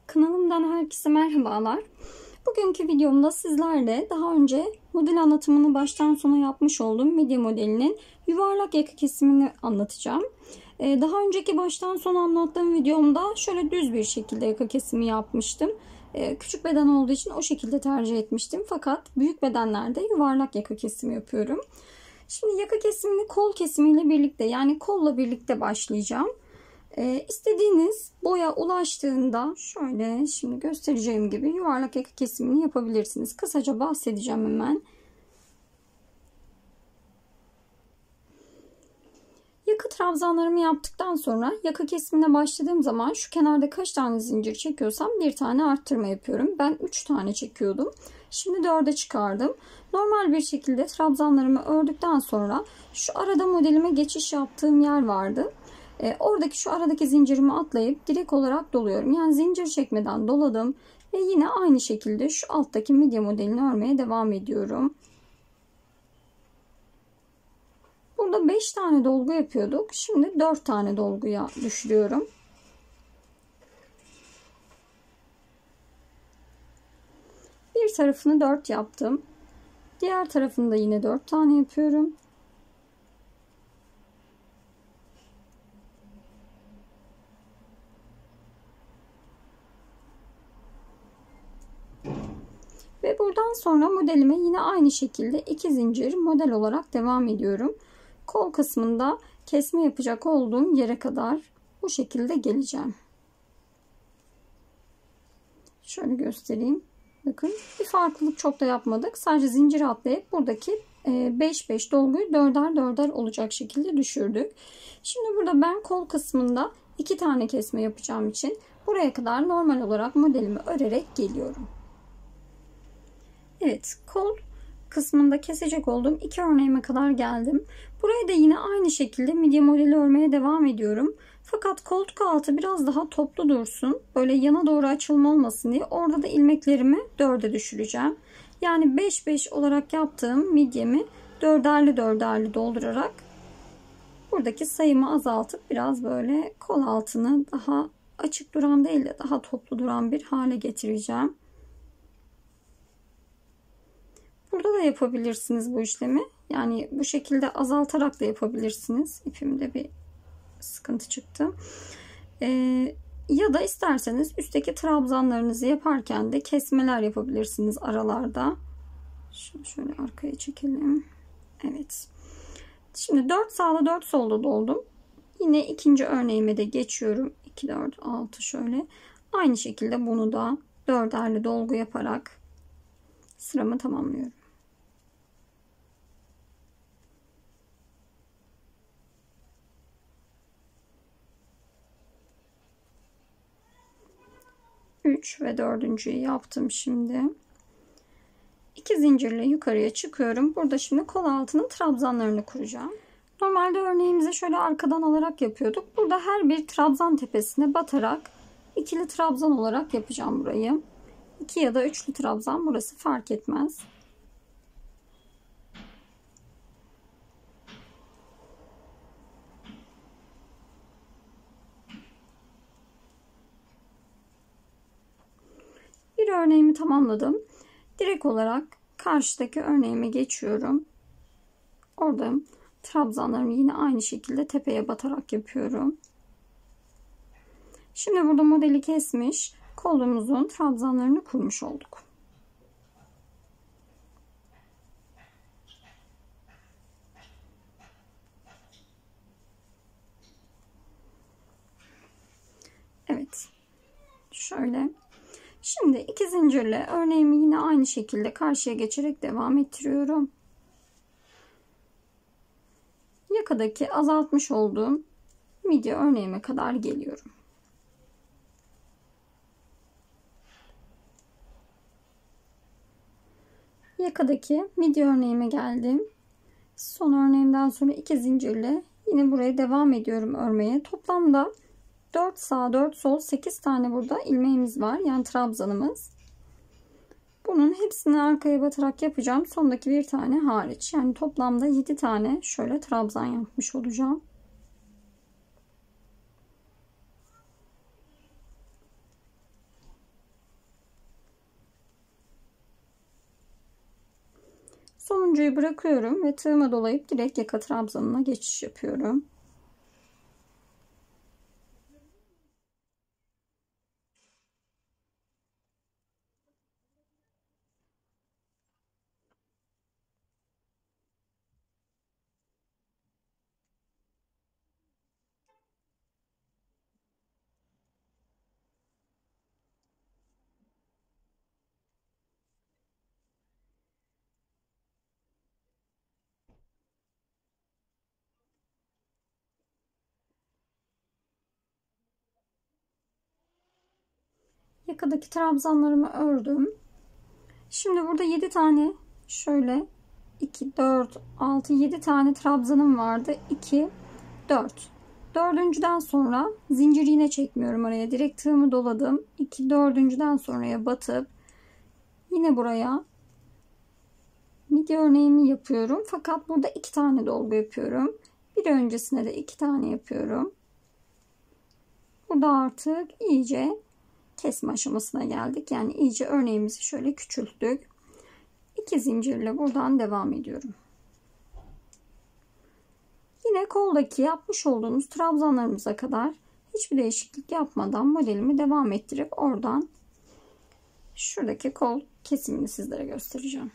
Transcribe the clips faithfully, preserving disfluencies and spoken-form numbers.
Kanalımdan herkese merhabalar. Bugünkü videomda sizlerle daha önce model anlatımını baştan sona yapmış olduğum midye modelinin yuvarlak yaka kesimini anlatacağım. Ee, daha önceki baştan sona anlattığım videomda şöyle düz bir şekilde yaka kesimi yapmıştım. Ee, küçük beden olduğu için o şekilde tercih etmiştim. Fakat büyük bedenlerde yuvarlak yaka kesimi yapıyorum. Şimdi yaka kesimini kol kesimiyle birlikte, yani kolla birlikte başlayacağım. Ee, istediğiniz boya ulaştığında şöyle şimdi göstereceğim gibi yuvarlak yaka kesimini yapabilirsiniz. Kısaca bahsedeceğim hemen. Yaka trabzanlarımı yaptıktan sonra yaka kesimine başladığım zaman şu kenarda kaç tane zincir çekiyorsam bir tane arttırma yapıyorum. Ben üç tane çekiyordum. Şimdi dörde çıkardım. Normal bir şekilde trabzanlarımı ördükten sonra şu arada modelime geçiş yaptığım yer vardı. E, oradaki şu aradaki zincirimi atlayıp direkt olarak doluyorum. Yani zincir çekmeden doladım ve yine aynı şekilde şu alttaki midye modelini örmeye devam ediyorum. Burada beş tane dolgu yapıyorduk. Şimdi dört tane dolguya düşürüyorum. Bir tarafını dört yaptım. Diğer tarafını da yine dört tane yapıyorum. Ve buradan sonra modelime yine aynı şekilde iki zincir model olarak devam ediyorum. Kol kısmında kesme yapacak olduğum yere kadar bu şekilde geleceğim. Şöyle göstereyim. Bakın bir farklılık çok da yapmadık. Sadece zincir atlayıp buradaki beş beş dolguyu dörder dörder olacak şekilde düşürdük. Şimdi burada ben kol kısmında iki tane kesme yapacağım için buraya kadar normal olarak modelimi örerek geliyorum. Evet, kol kısmında kesecek olduğum iki örneğime kadar geldim. Burayı da yine aynı şekilde midye modeli örmeye devam ediyorum. Fakat koltuk altı biraz daha toplu dursun, böyle yana doğru açılma olmasın diye orada da ilmeklerimi dörde düşüreceğim. Yani beş beş olarak yaptığım midyemi dörderli dörderli doldurarak buradaki sayımı azaltıp biraz böyle kol altını daha açık duran değil de daha toplu duran bir hale getireceğim. Burada da yapabilirsiniz bu işlemi. Yani bu şekilde azaltarak da yapabilirsiniz. İpimde bir sıkıntı çıktı. Ee, ya da isterseniz üstteki trabzanlarınızı yaparken de kesmeler yapabilirsiniz aralarda. Şunu şöyle arkaya çekelim. Evet. Şimdi dört sağda dört solda doldum. Yine ikinci örneğime de geçiyorum. iki dört altı şöyle. Aynı şekilde bunu da dörderli dolgu yaparak sıramı tamamlıyorum. üç ve dördüncüyü yaptım şimdi. iki zincirle yukarıya çıkıyorum. Burada şimdi kol altının trabzanlarını kuracağım. Normalde örneğimizi şöyle arkadan alarak yapıyorduk. Burada her bir trabzan tepesine batarak ikili trabzan olarak yapacağım burayı. iki ya da üçlü trabzan, burası fark etmez. Bir örneğimi tamamladım. Direkt olarak karşıdaki örneğime geçiyorum. Orada trabzanlarımı yine aynı şekilde tepeye batarak yapıyorum. Şimdi burada modeli kesmiş, kolumuzun trabzanlarını kurmuş olduk. Evet. Şöyle. Şimdi iki zincirle örneğimi yine aynı şekilde karşıya geçerek devam ettiriyorum. Yakadaki azaltmış olduğum midye örneğime kadar geliyorum. Yakadaki midye örneğime geldim. Son örneğimden sonra iki zincirle yine buraya devam ediyorum örmeye. Toplamda dört sağ dört sol sekiz tane burada ilmeğimiz var. Yani trabzanımız. Bunun hepsini arkaya batarak yapacağım. Sondaki bir tane hariç. Yani toplamda yedi tane şöyle trabzan yapmış olacağım. sonuncuyu bırakıyorum ve tığıma dolayıp direkt yaka trabzanına geçiş yapıyorum. Yakadaki trabzanlarımı ördüm. Şimdi burada yedi tane, şöyle iki, dört, altı, yedi tane trabzanım vardı. iki, dört. Dördüncüden sonra zincir iğne çekmiyorum araya. Direkt tığımı doladım. iki, dördüncüden sonraya batıp yine buraya midye örneğimi yapıyorum. Fakat burada iki tane dolgu yapıyorum. Bir öncesine de iki tane yapıyorum. Burada artık iyice kesme aşamasına geldik. Yani iyice örneğimizi şöyle küçülttük. İki zincirle buradan devam ediyorum. Yine koldaki yapmış olduğumuz trabzanlarımıza kadar hiçbir değişiklik yapmadan modelimi devam ettirip oradan şuradaki kol kesimini sizlere göstereceğim.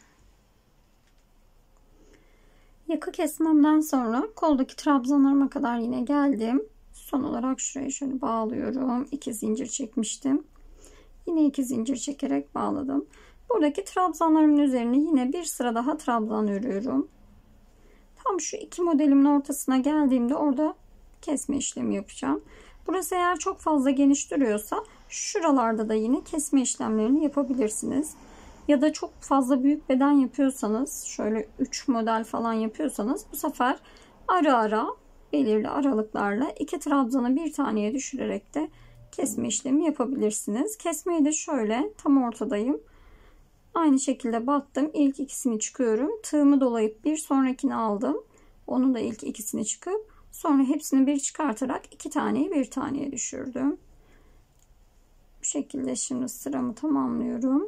Yaka kesmemden sonra koldaki trabzanlarıma kadar yine geldim. Son olarak şuraya şöyle bağlıyorum. İki zincir çekmiştim. Yine iki zincir çekerek bağladım. Buradaki trabzanlarımın üzerine yine bir sıra daha trabzan örüyorum. Tam şu iki modelimin ortasına geldiğimde orada kesme işlemi yapacağım. Burası eğer çok fazla geniş duruyorsa şuralarda da yine kesme işlemlerini yapabilirsiniz. Ya da çok fazla büyük beden yapıyorsanız, şöyle üç model falan yapıyorsanız bu sefer ara ara belirli aralıklarla iki trabzanı bir taneye düşürerek de kesme işlemi yapabilirsiniz. Kesmeyi de şöyle tam ortadayım. Aynı şekilde battım. İlk ikisini çıkıyorum. Tığımı dolayıp bir sonrakini aldım. Onun da ilk ikisini çıkıp sonra hepsini bir çıkartarak iki taneyi bir taneye düşürdüm. Bu şekilde şimdi sıramı tamamlıyorum.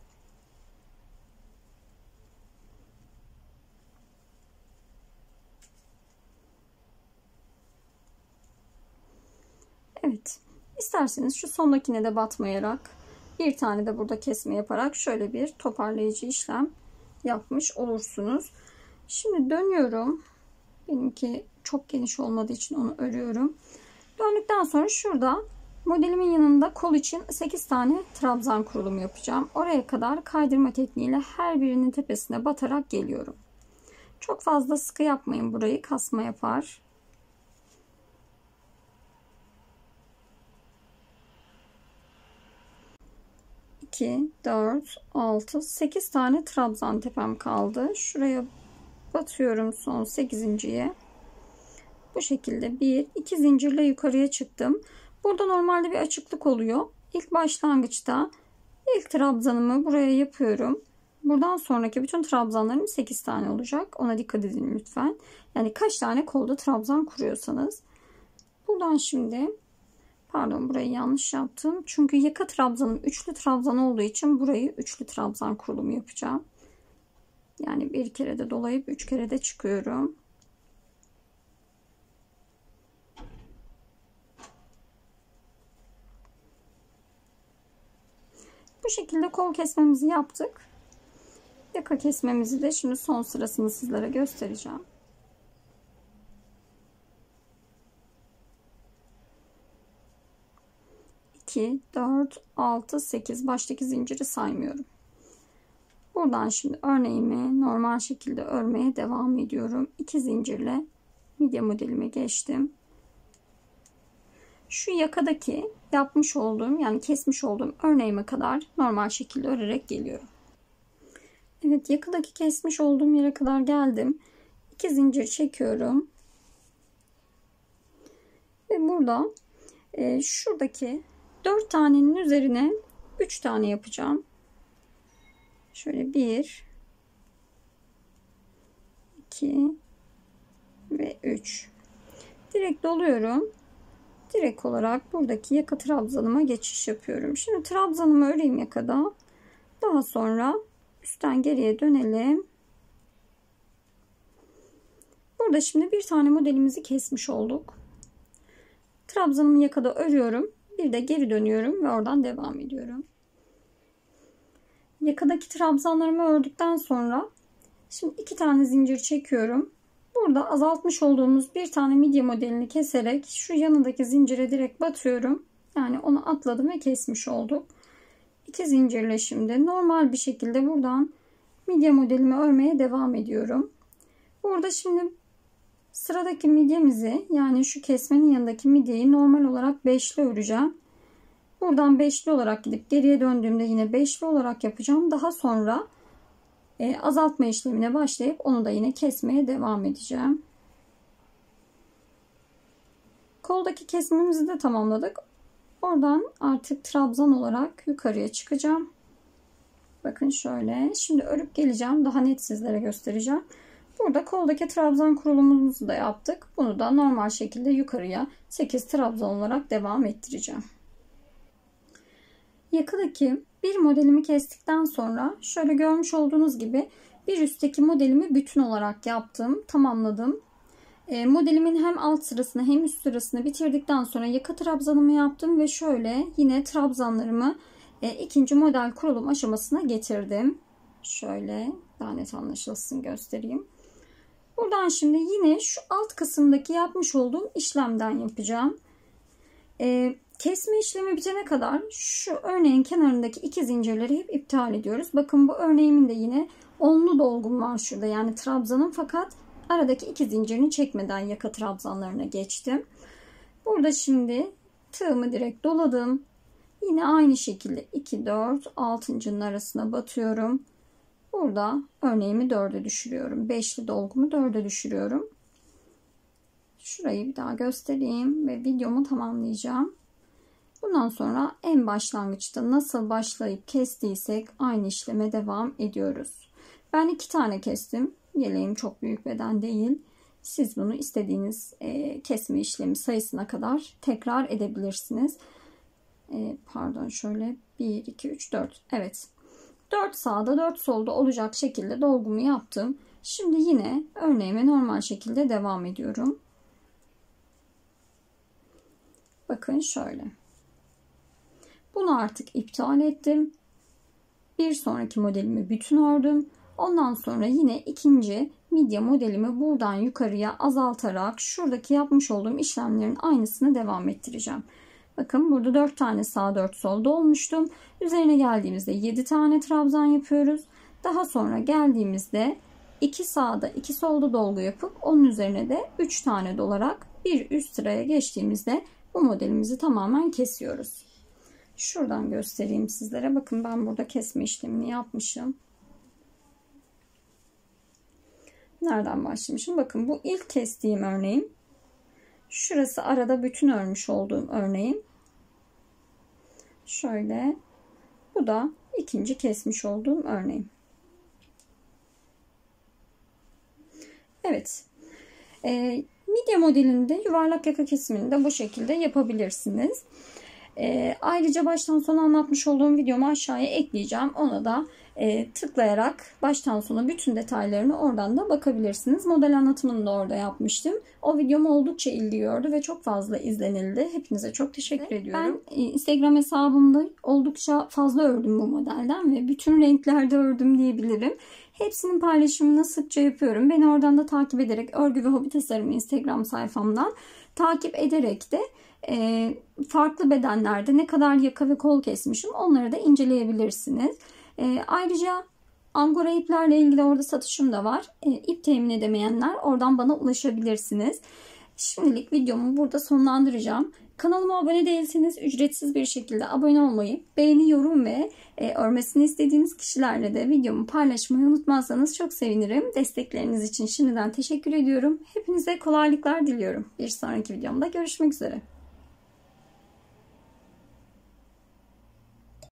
Evet. İsterseniz şu sondakine de batmayarak bir tane de burada kesme yaparak şöyle bir toparlayıcı işlem yapmış olursunuz. Şimdi dönüyorum. Benimki çok geniş olmadığı için onu örüyorum. Döndükten sonra şurada modelimin yanında kol için sekiz tane trabzan kurulumu yapacağım. Oraya kadar kaydırma tekniğiyle her birinin tepesine batarak geliyorum. Çok fazla sıkı yapmayın, burayı kasma yapar. iki, dört, altı, sekiz tane trabzan tepem kaldı. Şuraya batıyorum son sekizinciye. Bu şekilde bir iki zincirle yukarıya çıktım. Burada normalde bir açıklık oluyor. İlk başlangıçta ilk trabzanımı buraya yapıyorum. Buradan sonraki bütün trabzanlarım sekiz tane olacak. Ona dikkat edin lütfen. Yani kaç tane kolda trabzan kuruyorsanız. Buradan şimdi, pardon, burayı yanlış yaptım. Çünkü yaka trabzanım üçlü trabzan olduğu için burayı üçlü trabzan kurulumu yapacağım. Yani bir kere de dolayıp üç kere de çıkıyorum. Bu şekilde kol kesmemizi yaptık. Yaka kesmemizi de şimdi son sırasını sizlere göstereceğim. iki, dört, altı, sekiz. Baştaki zinciri saymıyorum. Buradan şimdi örneğimi normal şekilde örmeye devam ediyorum. iki zincirle midye modelime geçtim. Şu yakadaki yapmış olduğum, yani kesmiş olduğum örneğime kadar normal şekilde örerek geliyorum. Evet, yakadaki kesmiş olduğum yere kadar geldim. iki zincir çekiyorum. Ve burada e, şuradaki dört tanenin üzerine üç tane yapacağım. Şöyle bir, iki ve üç. Direkt doluyorum. Direkt olarak buradaki yaka trabzanıma geçiş yapıyorum. Şimdi trabzanımı öreyim yakada. Daha sonra üstten geriye dönelim. Burada şimdi bir tane modelimizi kesmiş olduk. Trabzanımı yakada örüyorum. Bir de geri dönüyorum ve oradan devam ediyorum. Yakadaki trabzanlarımı ördükten sonra şimdi iki tane zincir çekiyorum. Burada azaltmış olduğumuz bir tane midye modelini keserek şu yanındaki zincire direkt batıyorum. Yani onu atladım ve kesmiş olduk. İki zincirle şimdi normal bir şekilde buradan midye modelimi örmeye devam ediyorum. Burada şimdi sıradaki midyemizi, yani şu kesmenin yanındaki midyeyi normal olarak beşli öreceğim. Buradan beşli olarak gidip geriye döndüğümde yine beşli olarak yapacağım. Daha sonra e, azaltma işlemine başlayıp onu da yine kesmeye devam edeceğim. Koldaki kesmemizi de tamamladık. Oradan artık trabzan olarak yukarıya çıkacağım. Bakın şöyle. Şimdi örüp geleceğim. Daha net sizlere göstereceğim. Burada koldaki trabzan kurulumumuzu da yaptık. Bunu da normal şekilde yukarıya sekiz trabzan olarak devam ettireceğim. Yakadaki bir modelimi kestikten sonra şöyle görmüş olduğunuz gibi bir üstteki modelimi bütün olarak yaptım. Tamamladım. E, modelimin hem alt sırasını hem üst sırasını bitirdikten sonra yaka trabzanımı yaptım ve şöyle yine trabzanlarımı e, ikinci model kurulum aşamasına getirdim. Şöyle daha net anlaşılsın göstereyim. Buradan şimdi yine şu alt kısımdaki yapmış olduğum işlemden yapacağım. E, kesme işlemi bitene kadar şu örneğin kenarındaki iki zincirleri hep iptal ediyoruz. Bakın bu örneğimin de yine onlu dolgum var şurada, yani trabzanım, fakat aradaki iki zincirini çekmeden yaka trabzanlarına geçtim. Burada şimdi tığımı direkt doladım. Yine aynı şekilde iki, dört, altıncının arasına batıyorum. Burada örneğimi dörde düşürüyorum. beşli dolgumu dörde düşürüyorum. Şurayı bir daha göstereyim ve videomu tamamlayacağım. Bundan sonra en başlangıçta nasıl başlayıp kestiysek aynı işleme devam ediyoruz. Ben iki tane kestim. Yeleğim çok büyük beden değil. Siz bunu istediğiniz e, kesme işlemi sayısına kadar tekrar edebilirsiniz. E, pardon şöyle bir, iki, üç, dört. Evet. dört sağda dört solda olacak şekilde dolgumu yaptım. Şimdi yine örneğime normal şekilde devam ediyorum. Bakın şöyle. Bunu artık iptal ettim. Bir sonraki modelimi bütün ördüm. Ondan sonra yine ikinci midye modelimi buradan yukarıya azaltarak şuradaki yapmış olduğum işlemlerin aynısını devam ettireceğim. Bakın burada dört tane sağ dört sol dolmuştum. Üzerine geldiğimizde yedi tane trabzan yapıyoruz. Daha sonra geldiğimizde iki sağda iki solda dolgu yapıp onun üzerine de üç tane dolarak bir üst sıraya geçtiğimizde bu modelimizi tamamen kesiyoruz. Şuradan göstereyim sizlere. Bakın ben burada kesme işlemini yapmışım. Nereden başlamışım? Bakın bu ilk kestiğim örneğim. Şurası arada bütün örmüş olduğum örneğim. Şöyle. Bu da ikinci kesmiş olduğum örneğim. Evet. Ee, midye modelinde yuvarlak yaka kesimini de bu şekilde yapabilirsiniz. E, ayrıca baştan sona anlatmış olduğum videomu aşağıya ekleyeceğim. Ona da e, tıklayarak baştan sona bütün detaylarını oradan da bakabilirsiniz. Model anlatımını da orada yapmıştım. O videom oldukça ilgi gördü ve çok fazla izlenildi. Hepinize çok teşekkür ediyorum. Ben e, Instagram hesabımda oldukça fazla ördüm bu modelden ve bütün renklerde ördüm diyebilirim. Hepsinin paylaşımını sıkça yapıyorum. Beni oradan da takip ederek Örgü ve Hobi Tasarımı Instagram sayfamdan takip ederek de e, farklı bedenlerde ne kadar yaka ve kol kesmişim onları da inceleyebilirsiniz. E, ayrıca angora iplerle ilgili orada satışım da var. E, ip temin edemeyenler oradan bana ulaşabilirsiniz. Şimdilik videomu burada sonlandıracağım. Kanalıma abone değilseniz ücretsiz bir şekilde abone olmayı, beğeni, yorum ve e, örmesini istediğiniz kişilerle de videomu paylaşmayı unutmazsanız çok sevinirim. Destekleriniz için şimdiden teşekkür ediyorum. Hepinize kolaylıklar diliyorum. Bir sonraki videomda görüşmek üzere.